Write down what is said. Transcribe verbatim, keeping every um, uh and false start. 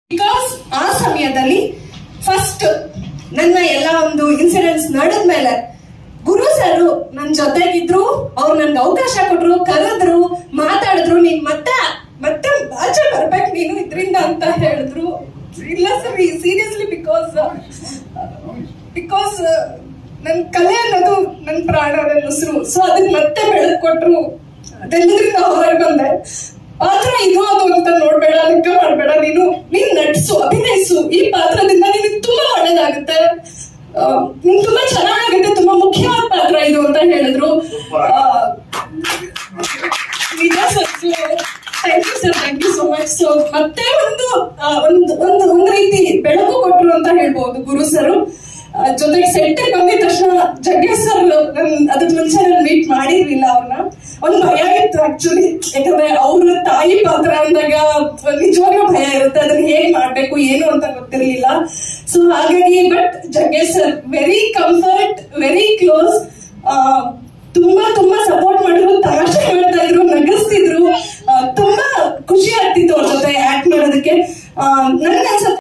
Because ಆ ಸಮಯದಲ್ಲಿ first ನನ್ನ ಎಲ್ಲ ಒಂದು ಇನ್ಸಿಡೆಂಟ್ಸ್ ನಡೆದ್ಮೇಲೆ ಗುರು ಸರ್ ನನ್ ಜೊತೆಗಿದ್ರು, ಅವ್ರು ನನ್ಗೆ ಅವಕಾಶ ಕೊಟ್ರು, ಕರೆದ್ರು, ಮಾತಾಡಿದ್ರು, ನೀನ್ ಮತ್ತೆ ಮತ್ತೆ ಆಚೆ ಬರ್ಬೇಕು ನೀನು ಇದ್ರಿಂದ ಅಂತ ಹೇಳಿದ್ರು. ಇಲ್ಲ ಸರ್, ಸೀರಿಯಸ್ಲಿ, ಬಿಕಾಸ್ ಬಿಕಾಸ್ ನನ್ ಕಲೆ ಅನ್ನೋದು ನನ್ ಪ್ರಾಣ, ನನ್ನ ಉಸಿರು. ಸೊ ಅದನ್ನ ಮತ್ತೆ ಬೆಳೆದ್ಕೊಟ್ರು, ಅದೆಲ್ಲದ್ರಿಂದ ಹೊರಗೆ ಬಂದೆ. ಆತರ ಇದು ಅದು ಅಂತ ನೋಡ್ಬೇಡ, ಲೆಕ್ಕ ಮಾಡ್ಬೇಡ, ನೀನು ನೀನ್ ನಟಿಸು, ಅಭಿನಯಿಸು, ಈ ಪಾತ್ರದಿಂದ ನಿನಗೆ ತುಂಬಾ ಒಳ್ಳೇದಾಗುತ್ತೆ, ನಿನ್ ತುಂಬಾ ಚೆನ್ನಾಗುತ್ತೆ, ತುಂಬಾ ಮುಖ್ಯವಾದ ಪಾತ್ರ ಇದು ಅಂತ ಹೇಳಿದ್ರು. Thank you sir, thank you so much. So ಮತ್ತೆ ಒಂದು ಒಂದು ಒಂದು ಒಂದ್ ರೀತಿ ಬೆಳಕು ಕೊಟ್ರು ಅಂತ ಹೇಳ್ಬಹುದು ಗುರು ಸರ್. ಜೊತೆಗೆ ಸೆಟ್ ಬಂದಿದ ತಕ್ಷಣ ಜಗ್ಗೇಶ್ ಸರ್, ನನ್ ಅದ್ರ ಮುಂಚೆ ನಾನು ಮೀಟ್ ಮಾಡಿರ್ಲಿಲ್ಲ ಅವ್ರನ್ನ. ಒಂದ್ ಭಯ ಇತ್ತು ಆಕ್ಚುಲಿ, ಯಾಕಂದ್ರೆ ಅವ್ರ ತಾಯಿ ಪಾತ್ರ ಅಂದಾಗ ನಿಜವಾಗ್ಲೂ ಭಯ ಇರುತ್ತೆ, ಅದನ್ನ ಹೇಗ್ ಮಾಡ್ಬೇಕು ಏನು ಅಂತ ಗೊತ್ತಿರ್ಲಿಲ್ಲ. ಸೊ ಹಾಗಾಗಿ but Jaggesh sir very comfort, very close, ತುಂಬಾ ತುಂಬಾ ಸಪೋರ್ಟ್ ಮಾಡಿದ್ರು, ತಮಾಷೆ ಮಾಡ್ತಾ ಇದ್ರು, ನಗಿಸ್ತಿದ್ರು, ತುಂಬಾ ಖುಷಿ ಆಗ್ತಿತ್ತು ಅವ್ರ ಜೊತೆ ಆಕ್ಟ್ ಮಾಡೋದಕ್ಕೆ. ನನ್ಗೆ ಅನ್ಸುತ್ತೆ